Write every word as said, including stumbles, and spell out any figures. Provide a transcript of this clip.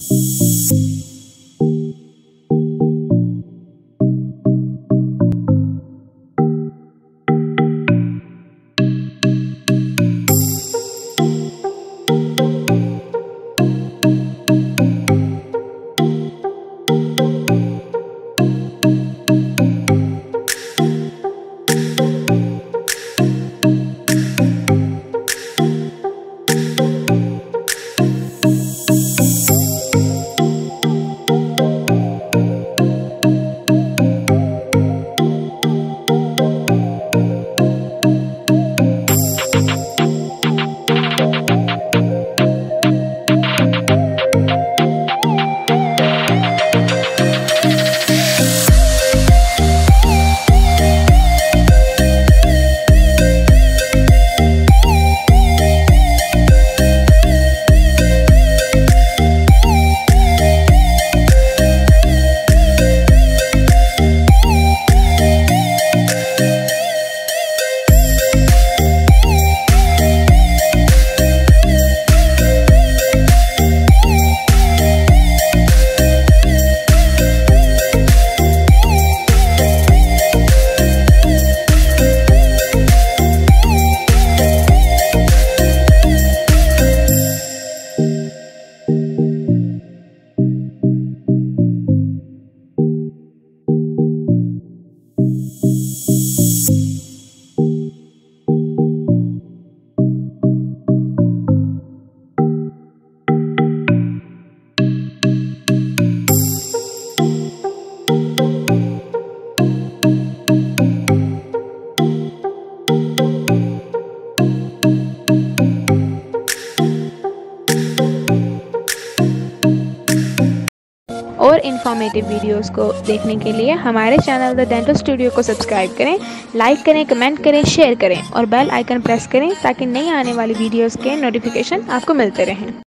और informative videos को देखने के लिए हमारे चैनल द डेंटल स्टूडियो को सब्सक्राइब करें, लाइक करें, कमेंट करें, शेयर करें और बेल आइकन प्रेस करें ताकि नई आने वाली वीडियोस के नोटिफिकेशन आपको मिलते रहें।